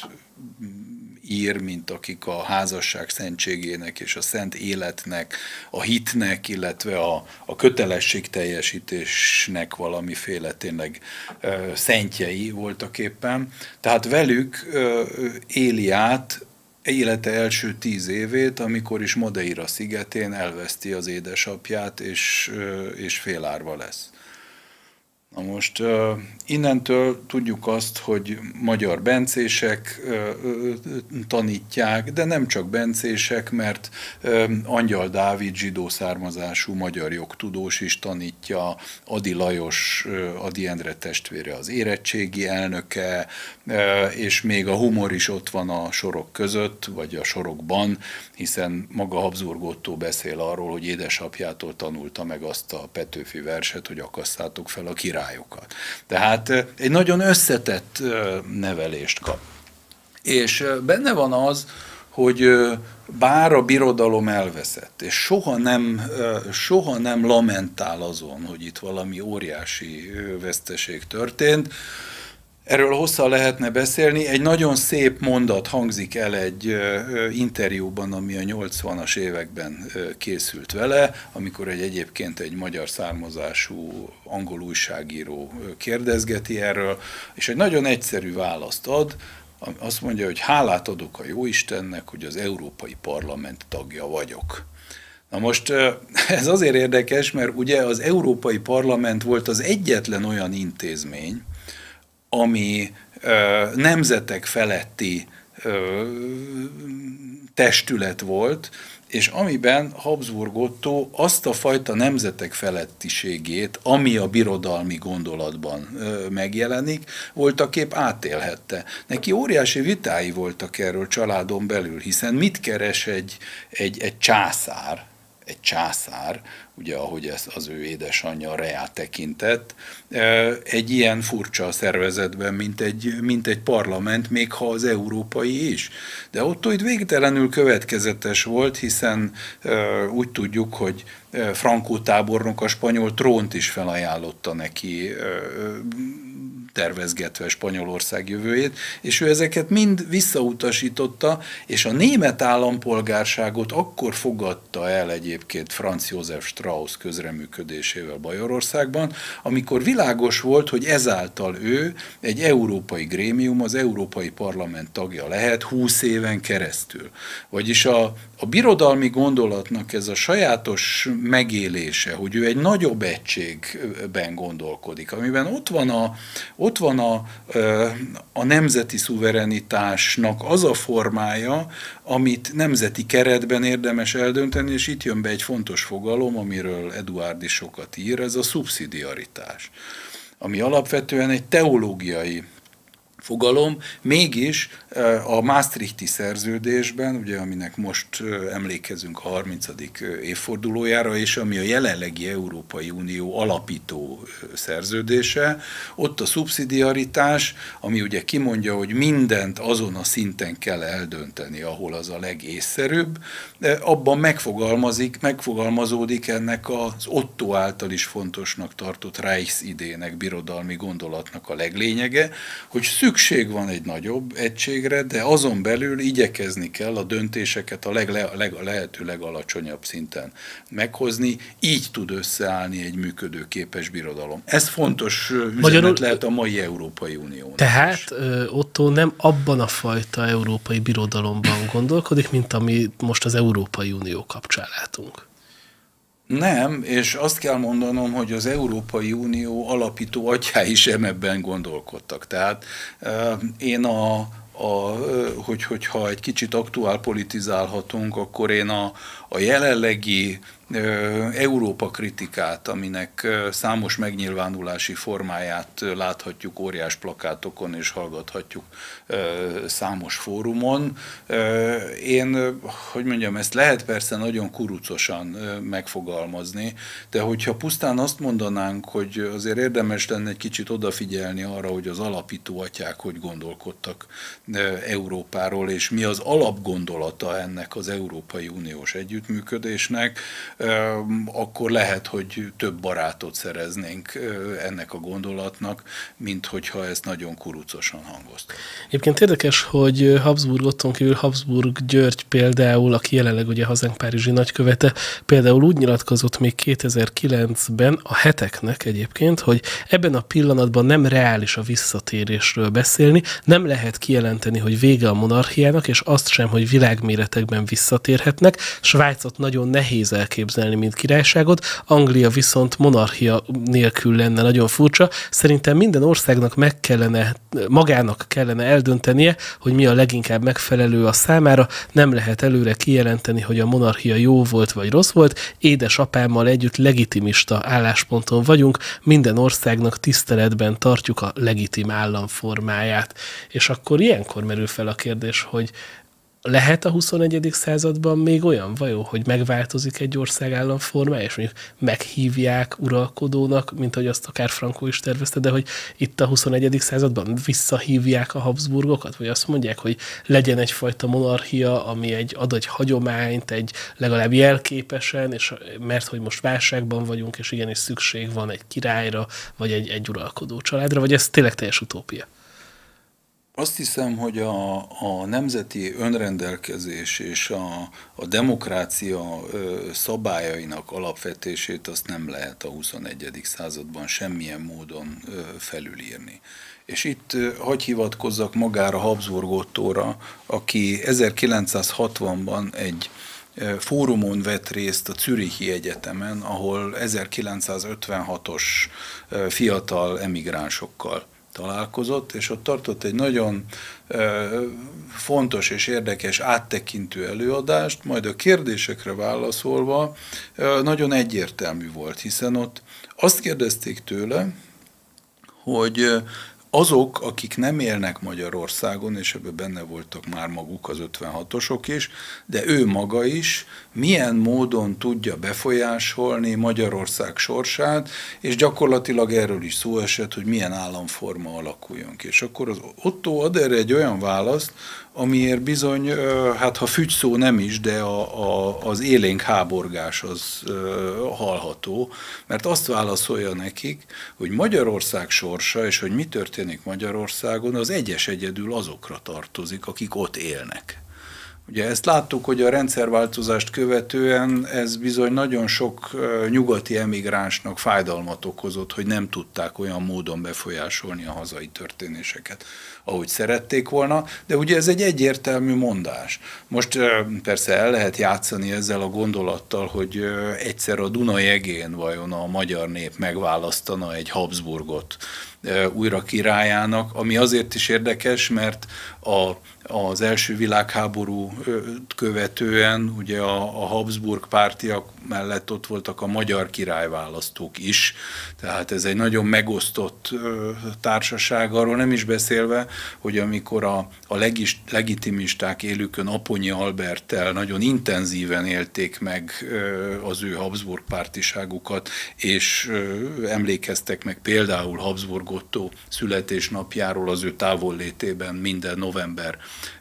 ír, mint akik a házasság szentségének és a szent életnek, a hitnek, illetve a, a kötelességteljesítésnek valamiféle tényleg ö, szentjei voltak éppen. Tehát velük ö, éli át élete első tíz évét, amikor is Madeira szigetén elveszti az édesapját, és, és félárva lesz. Na most innentől tudjuk azt, hogy magyar bencések tanítják, de nem csak bencések, mert Angyal Dávid zsidó származású magyar jogtudós is tanítja, Ady Lajos, Ady Endre testvére az érettségi elnöke, és még a humor is ott van a sorok között, vagy a sorokban, hiszen maga Habsburg Ottó beszél arról, hogy édesapjától tanulta meg azt a Petőfi verset, hogy akasszátok fel a királyokat. Tehát egy nagyon összetett nevelést kap. És benne van az, hogy bár a birodalom elveszett, és soha nem, soha nem lamentál azon, hogy itt valami óriási veszteség történt, erről hosszan lehetne beszélni. Egy nagyon szép mondat hangzik el egy interjúban, ami a nyolcvanas években készült vele, amikor egy egyébként egy magyar származású angol újságíró kérdezgeti erről, és egy nagyon egyszerű választ ad. Azt mondja, hogy hálát adok a Jóistennek, hogy az Európai Parlament tagja vagyok. Na most ez azért érdekes, mert ugye az Európai Parlament volt az egyetlen olyan intézmény, ami ö, nemzetek feletti ö, testület volt, és amiben Habsburg Ottó azt a fajta nemzetek felettiségét, ami a birodalmi gondolatban megjelenik, voltaképp átélhette. Neki óriási vitái voltak erről családon belül, hiszen mit keres egy, egy, egy császár, egy császár, ugye ahogy ez az ő édesanyja Rea tekintett, egy ilyen furcsa szervezetben, mint egy, mint egy parlament, még ha az európai is. De Ottó itt végtelenül következetes volt, hiszen úgy tudjuk, hogy Franco tábornok a spanyol trónt is felajánlotta neki, tervezgetve Spanyolország jövőjét, és ő ezeket mind visszautasította, és a német állampolgárságot akkor fogadta el egyébként Franz Josef Strauss közreműködésével Bajorországban, amikor világos volt, hogy ezáltal ő egy európai grémium, az Európai Parlament tagja lehet húsz éven keresztül. Vagyis a, a birodalmi gondolatnak ez a sajátos megélése, hogy ő egy nagyobb egységben gondolkodik, amiben ott van a Ott van a, a nemzeti szuverenitásnak az a formája, amit nemzeti keretben érdemes eldönteni, és itt jön be egy fontos fogalom, amiről Eduárd is sokat ír, ez a szubszidiaritás, ami alapvetően egy teológiai fogalom, mégis a Maastrichti szerződésben, ugye, aminek most emlékezünk a harmincadik évfordulójára, és ami a jelenlegi Európai Unió alapító szerződése, ott a szubszidiaritás, ami ugye kimondja, hogy mindent azon a szinten kell eldönteni, ahol az a legészszerűbb, abban megfogalmazik, megfogalmazódik ennek az Ottó által is fontosnak tartott Reichsidének, birodalmi gondolatnak a leglényege, hogy szükség van egy nagyobb egységre, de azon belül igyekezni kell a döntéseket a, legle, a, leg, a lehető legalacsonyabb szinten meghozni, így tud összeállni egy működőképes birodalom. Ez fontos üzenet Magyarul, lehet a mai Európai Uniónak. Tehát is. Ottó nem abban a fajta európai birodalomban gondolkodik, mint ami most az Európai Unió kapcsán látunk. Nem, és azt kell mondanom, hogy az Európai Unió alapító atyái is ebben gondolkodtak. Tehát én a, a hogy, hogyha egy kicsit aktuál politizálhatunk, akkor én a, a jelenlegi Európa kritikát, aminek számos megnyilvánulási formáját láthatjuk óriás plakátokon és hallgathatjuk számos fórumon. Én, hogy mondjam, ezt lehet persze nagyon kurucosan megfogalmazni, de hogyha pusztán azt mondanánk, hogy azért érdemes lenne egy kicsit odafigyelni arra, hogy az alapító atyák hogy gondolkodtak Európáról, és mi az alapgondolata ennek az Európai Uniós együttműködésnek, akkor lehet, hogy több barátot szereznénk ennek a gondolatnak, mint hogyha ezt nagyon kurucosan hangoztak. Egyébként érdekes, hogy Habsburg Otton kívül Habsburg György például, aki jelenleg ugye hazánk párizsi nagykövete, például úgy nyilatkozott még kétezer-kilencben a Heteknek egyébként, hogy ebben a pillanatban nem reális a visszatérésről beszélni, nem lehet kijelenteni, hogy vége a monarchiának, és azt sem, hogy világméretekben visszatérhetnek. Svájcot nagyon nehéz elképzelni, mint királyságot, Anglia viszont monarchia nélkül lenne nagyon furcsa. Szerintem minden országnak meg kellene, magának kellene eldöntenie, hogy mi a leginkább megfelelő a számára. Nem lehet előre kijelenteni, hogy a monarchia jó volt vagy rossz volt. Édesapámmal együtt legitimista állásponton vagyunk, minden országnak tiszteletben tartjuk a legitim államformáját. És akkor ilyenkor merül fel a kérdés, hogy lehet a huszonegyedik században még olyan vajon, hogy megváltozik egy ország államformája, és mondjuk meghívják uralkodónak, mint ahogy azt akár Franco is tervezte, de hogy itt a huszonegyedik században visszahívják a Habsburgokat, vagy azt mondják, hogy legyen egyfajta monarchia, ami egy, ad egy hagyományt, egy legalább jelképesen, és mert hogy most válságban vagyunk, és igenis szükség van egy királyra, vagy egy, egy uralkodó családra, vagy ez tényleg teljes utópia? Azt hiszem, hogy a, a nemzeti önrendelkezés és a, a demokrácia szabályainak alapvetését azt nem lehet a huszonegyedik században semmilyen módon felülírni. És itt hadd hivatkozzak magára Habsburg Ottóra, aki ezerkilencszázhatvanban egy fórumon vett részt a Zürichi Egyetemen, ahol ezerkilencszázötvenhatos fiatal emigránsokkal találkozott, és ott tartott egy nagyon fontos és érdekes áttekintő előadást, majd a kérdésekre válaszolva nagyon egyértelmű volt, hiszen ott azt kérdezték tőle, hogy azok, akik nem élnek Magyarországon, és ebben benne voltak már maguk az ötvenhatosok is, de ő maga is milyen módon tudja befolyásolni Magyarország sorsát, és gyakorlatilag erről is szó esett, hogy milyen államforma alakuljon ki. És akkor az Otto ad erre egy olyan választ, amiért bizony, hát ha fügy szó nem is, de a, a, az élénk háborgás az hallható, mert azt válaszolja nekik, hogy Magyarország sorsa, és hogy mi történik Magyarországon, az egyes egyedül azokra tartozik, akik ott élnek. Ugye ezt láttuk, hogy a rendszerváltozást követően ez bizony nagyon sok nyugati emigránsnak fájdalmat okozott, hogy nem tudták olyan módon befolyásolni a hazai történéseket, ahogy szerették volna, de ugye ez egy egyértelmű mondás. Most persze el lehet játszani ezzel a gondolattal, hogy egyszer a Duna jegén vajon a magyar nép megválasztana egy Habsburgot újra királyának, ami azért is érdekes, mert a, az első világháború követően ugye a, a Habsburg pártiak mellett ott voltak a magyar királyválasztók is, tehát ez egy nagyon megosztott társaság, arról nem is beszélve, hogy amikor a, a legis, legitimisták élükön Aponyi Alberttel nagyon intenzíven élték meg az ő Habsburg pártiságukat, és emlékeztek meg például Habsburg Otto születésnapjáról az ő távollétében minden november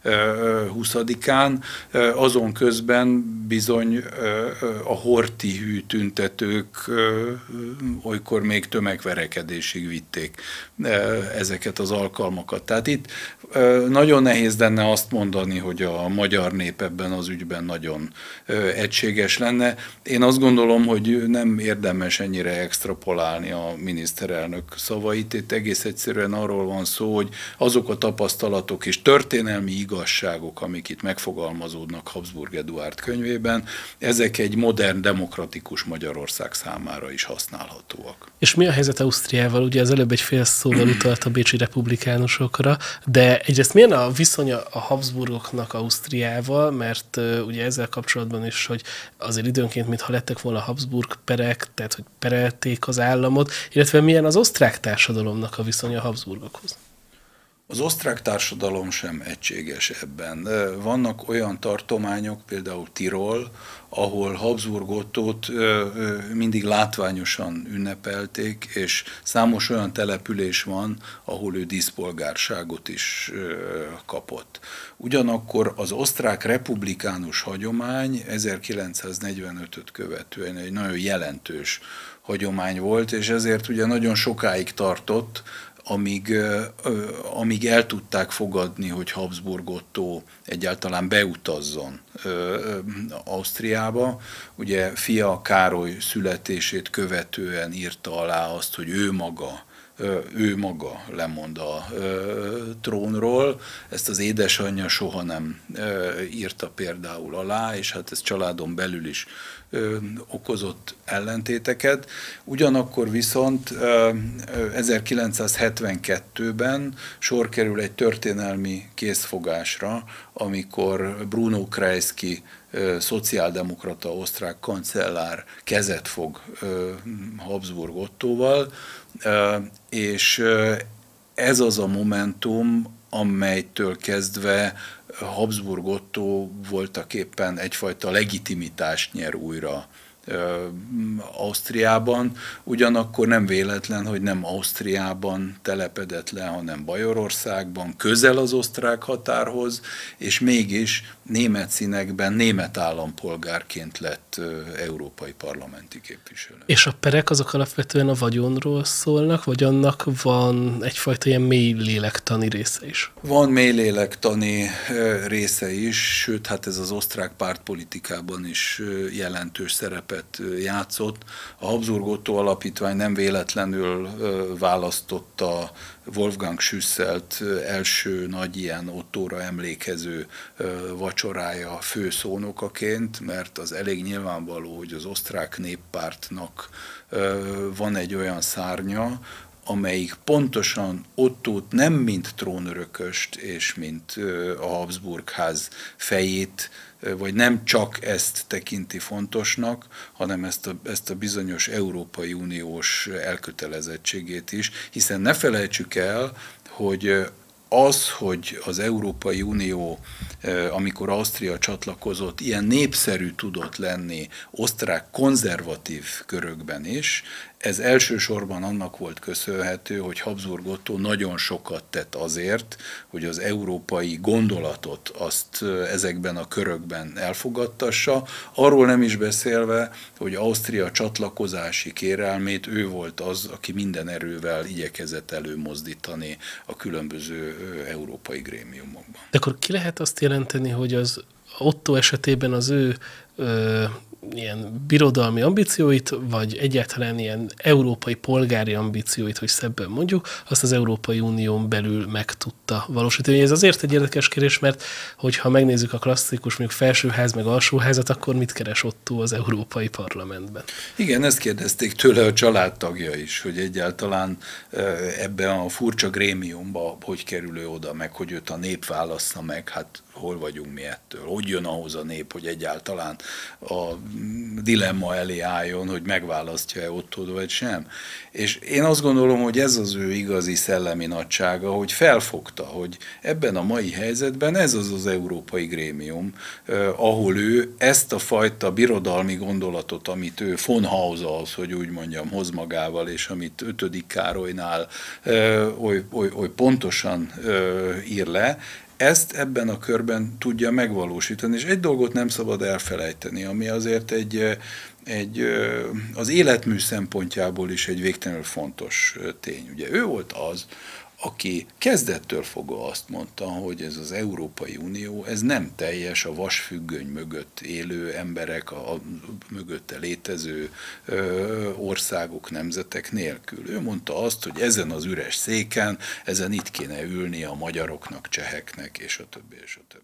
huszadikán, azon közben bizony a horthy tüntetők olykor még tömegverekedésig vitték ezeket az alkalmakat. Tehát itt nagyon nehéz lenne azt mondani, hogy a magyar nép ebben az ügyben nagyon egységes lenne. Én azt gondolom, hogy nem érdemes ennyire extrapolálni a miniszterelnök szavait. Itt egész egyszerűen arról van szó, hogy azok a tapasztalatok és történelmi igazságok, amik itt megfogalmazódnak Habsburg Eduárd könyvében, ezek egy modern, demokratikus Magyarország számára is használhatóak. És mi a helyzet Ausztriával? Ugye az előbb egy fél szóval utalt a bécsi republikánusokra, de egyrészt milyen a viszonya a Habsburgoknak Ausztriával, mert uh, ugye ezzel kapcsolatban is, hogy azért időnként, mintha lettek volna Habsburg perek, tehát hogy perelték az államot, illetve milyen az osztrák társadalomnak a viszonya a Habsburgokhoz? Az osztrák társadalom sem egységes ebben. Vannak olyan tartományok, például Tirol, ahol Habsburg Ottót mindig látványosan ünnepelték, és számos olyan település van, ahol ő díszpolgárságot is kapott. Ugyanakkor az osztrák republikánus hagyomány ezerkilencszáznegyvenötöt követően egy nagyon jelentős hagyomány volt, és ezért ugye nagyon sokáig tartott, amíg, amíg el tudták fogadni, hogy Habsburg Ottó egyáltalán beutazzon Ausztriába. Ugye fia Károly születését követően írta alá azt, hogy ő maga, ő maga lemond a trónról. Ezt az édesanyja soha nem írta például alá, és hát ez családon belül is okozott ellentéteket. Ugyanakkor viszont ezerkilencszázhetvenkettőben sor kerül egy történelmi készfogásra, amikor Bruno Kreisky szociáldemokrata osztrák kancellár kezet fog Habsburg Ottóval, és ez az a momentum, amelytől kezdve Habsburg Ottó voltaképpen egyfajta legitimitást nyer újra Ausztriában, ugyanakkor nem véletlen, hogy nem Ausztriában telepedett le, hanem Bajorországban, közel az osztrák határhoz, és mégis német színekben német állampolgárként lett európai parlamenti képviselő. És a perek azok alapvetően a vagyonról szólnak, vagy annak van egyfajta ilyen mély lélektani része is? Van mély lélektani része is, sőt, hát ez az osztrák pártpolitikában is jelentős szerepet játszott. A Habsburg Otto Alapítvány nem véletlenül választotta Wolfgang Schüsselt első nagy ilyen Ottóra emlékező vacsorája főszónokaként, mert az elég nyilvánvaló, hogy az osztrák néppártnak van egy olyan szárnya, amelyik pontosan Ottót nem mint trónörököst és mint a Habsburg ház fejét, vagy nem csak ezt tekinti fontosnak, hanem ezt a, ezt a bizonyos Európai Uniós elkötelezettségét is, hiszen ne felejtsük el, hogy az, hogy az Európai Unió, amikor Ausztria csatlakozott, ilyen népszerű tudott lenni osztrák konzervatív körökben is, ez elsősorban annak volt köszönhető, hogy Habsburg Ottó nagyon sokat tett azért, hogy az európai gondolatot azt ezekben a körökben elfogadtassa, arról nem is beszélve, hogy Ausztria csatlakozási kérelmét ő volt az, aki minden erővel igyekezett előmozdítani a különböző európai grémiumokban. De akkor ki lehet azt jelenteni, hogy az Ottó esetében az ő ö, ilyen birodalmi ambícióit, vagy egyáltalán ilyen európai polgári ambícióit, hogy szebben mondjuk, azt az Európai Unión belül meg tudta valósítani. Ez azért egy érdekes kérdés, mert hogyha megnézzük a klasszikus, mondjuk felsőház meg alsóházat, akkor mit keres Ottó az Európai Parlamentben? Igen, ezt kérdezték tőle a családtagja is, hogy egyáltalán ebben a furcsa grémiumban hogy kerül ő oda, meg hogy őt a nép válassza meg, hát hol vagyunk mi ettől? Hogy jön ahhoz a nép, hogy egyáltalán a dilemma elé álljon, hogy megválasztja-e Ottót vagy sem? És én azt gondolom, hogy ez az ő igazi szellemi nagysága, hogy felfogta, hogy ebben a mai helyzetben ez az az európai grémium, eh, ahol ő ezt a fajta birodalmi gondolatot, amit ő von Hausa-hoz, hogy úgy mondjam, hoz magával, és amit ötödik Károlynál eh, oly, oly, oly pontosan eh, ír le, ezt ebben a körben tudja megvalósítani. És egy dolgot nem szabad elfelejteni, ami azért egy, egy, az életmű szempontjából is egy végtelenül fontos tény. Ugye ő volt az, aki kezdettől fogva azt mondta, hogy ez az Európai Unió, ez nem teljes a vasfüggöny mögött élő emberek, a, a mögötte létező ö, országok, nemzetek nélkül. Ő mondta azt, hogy ezen az üres széken, ezen itt kéne ülni a magyaroknak, cseheknek, és a többi, és a többi.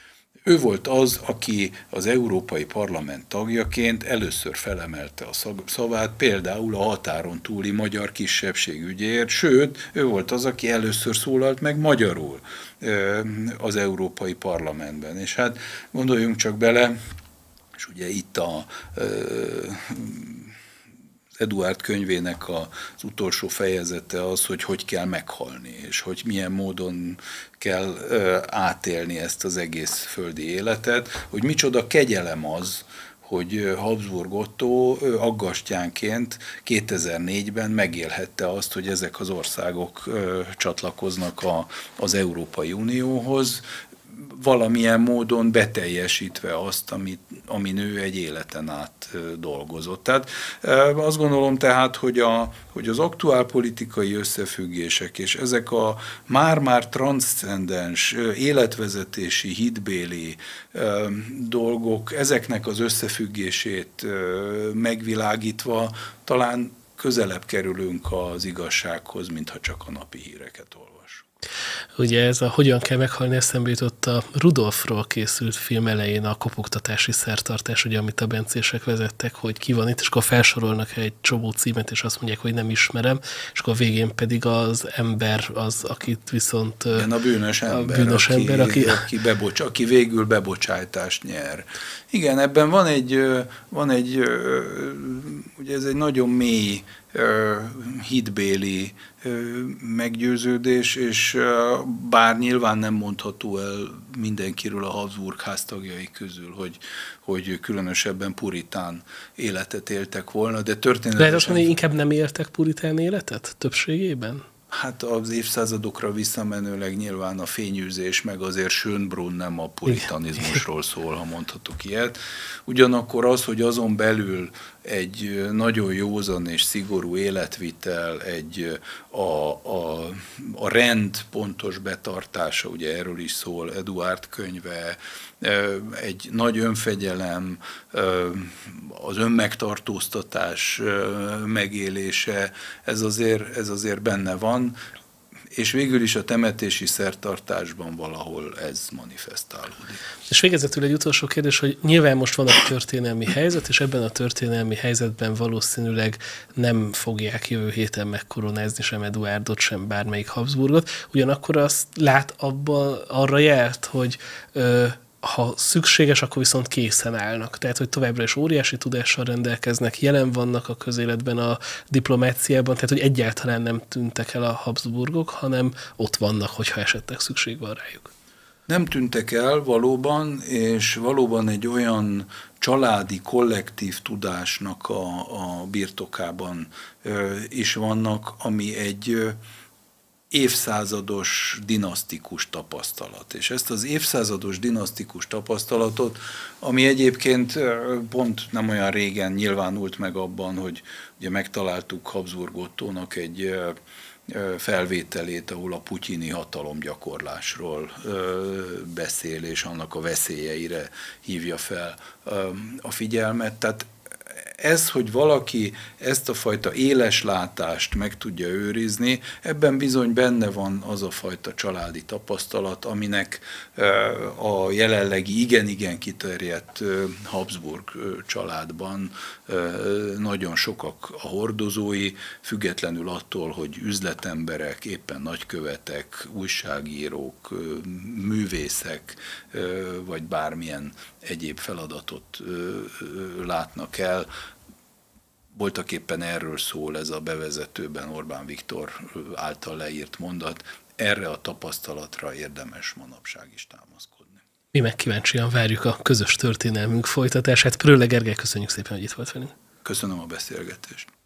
Ő volt az, aki az Európai Parlament tagjaként először felemelte a szavát, például a határon túli magyar kisebbség ügyéért, sőt, ő volt az, aki először szólalt meg magyarul az Európai Parlamentben. És hát gondoljunk csak bele, és ugye itt a Eduárd könyvének az utolsó fejezete az, hogy hogy kell meghalni, és hogy milyen módon kell átélni ezt az egész földi életet, hogy micsoda kegyelem az, hogy Habsburg Ottó aggastyánként kétezer-négyben megélhette azt, hogy ezek az országok csatlakoznak a, az Európai Unióhoz, valamilyen módon beteljesítve azt, amit, amin ő egy életen át dolgozott. Tehát azt gondolom tehát, hogy, a, hogy az aktuál politikai összefüggések és ezek a már-már transzcendens életvezetési, hitbéli dolgok, ezeknek az összefüggését megvilágítva talán közelebb kerülünk az igazsághoz, mintha csak a napi híreket olvasunk. Ugye ez a Hogyan kell meghalni eszembe jutott a Rudolfról készült film elején a kopogtatási szertartás, ugye, amit a bencések vezettek, hogy ki van itt, és akkor felsorolnak egy csomó címet, és azt mondják, hogy nem ismerem, és akkor a végén pedig az ember az, akit viszont... Igen, a bűnös ember, a bűnös aki, ember aki, aki, bebocs, aki végül bebocsájtást nyer. Igen, ebben van egy, van egy ugye ez egy nagyon mély hitbéli meggyőződés, és bár nyilván nem mondható el mindenkiről a Habsburg háztagjai közül, hogy, hogy különösebben puritán életet éltek volna, de történetesen... Lehet azt mondani, hogy inkább nem éltek puritán életet többségében? Hát az évszázadokra visszamenőleg nyilván a fényűzés, meg azért Schönbrunn nem a puritanizmusról szól, ha mondhatok ilyet. Ugyanakkor az, hogy azon belül egy nagyon józan és szigorú életvitel, egy a, a, a rend pontos betartása, ugye erről is szól Eduárd könyve, egy nagy önfegyelem, az önmegtartóztatás megélése, ez azért, ez azért benne van. és végül is a temetési szertartásban valahol ez manifestálódik. És végezetül egy utolsó kérdés, hogy nyilván most van a történelmi helyzet, és ebben a történelmi helyzetben valószínűleg nem fogják jövő héten megkoronázni sem Eduárdot, sem bármelyik Habsburgot. Ugyanakkor azt lát abban arra járt, hogy ö, ha szükséges, akkor viszont készen állnak. Tehát, hogy továbbra is óriási tudással rendelkeznek, jelen vannak a közéletben, a diplomáciában, tehát, hogy egyáltalán nem tűntek el a Habsburgok, hanem ott vannak, hogyha esetleg szükség van rájuk. Nem tűntek el valóban, és valóban egy olyan családi, kollektív tudásnak a, a birtokában ö, is vannak, ami egy ö, évszázados dinasztikus tapasztalat. És ezt az évszázados dinasztikus tapasztalatot, ami egyébként pont nem olyan régen nyilvánult meg abban, hogy ugye megtaláltuk Habsburg Ottónak egy felvételét, ahol a putyini hatalomgyakorlásról beszél, és annak a veszélyeire hívja fel a figyelmet. Tehát ez, hogy valaki ezt a fajta éles látást meg tudja őrizni, ebben bizony benne van az a fajta családi tapasztalat, aminek a jelenlegi igen-igen kiterjedt Habsburg családban nagyon sokak a hordozói, függetlenül attól, hogy üzletemberek, éppen nagykövetek, újságírók, művészek, vagy bármilyen egyéb feladatot látnak el. Voltaképpen erről szól ez a bevezetőben Orbán Viktor által leírt mondat, erre a tapasztalatra érdemes manapság is támaszkodni. Mi meg kíváncsian várjuk a közös történelmünk folytatását. Prölle Gergely, köszönjük szépen, hogy itt volt velünk. Köszönöm a beszélgetést.